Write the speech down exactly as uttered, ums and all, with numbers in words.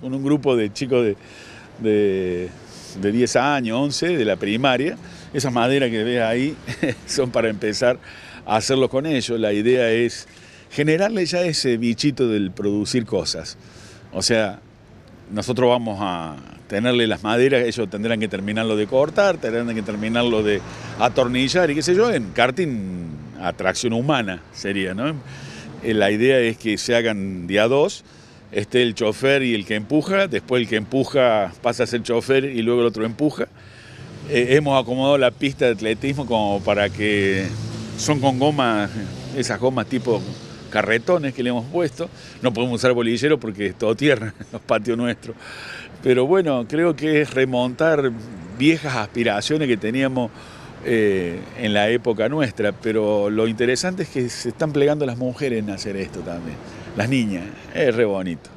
con un grupo de chicos de, de, de diez años, once, de la primaria. Esas maderas que ves ahí son para empezar a hacerlo con ellos. La idea es generarle ya ese bichito del producir cosas. O sea, nosotros vamos a tenerle las maderas, ellos tendrán que terminarlo de cortar, tendrán que terminarlo de atornillar y qué sé yo, en karting a tracción humana sería, ¿no? La idea es que se hagan de a dos, esté el chofer y el que empuja, después el que empuja pasa a ser chofer y luego el otro empuja. Eh, hemos acomodado la pista de atletismo como para que son con gomas, esas gomas tipo carretones que le hemos puesto. No podemos usar bolillero porque es todo tierra, los patios nuestros. Pero bueno, creo que es remontar viejas aspiraciones que teníamos eh, en la época nuestra. Pero lo interesante es que se están plegando las mujeres en hacer esto también. Las niñas, es re bonito.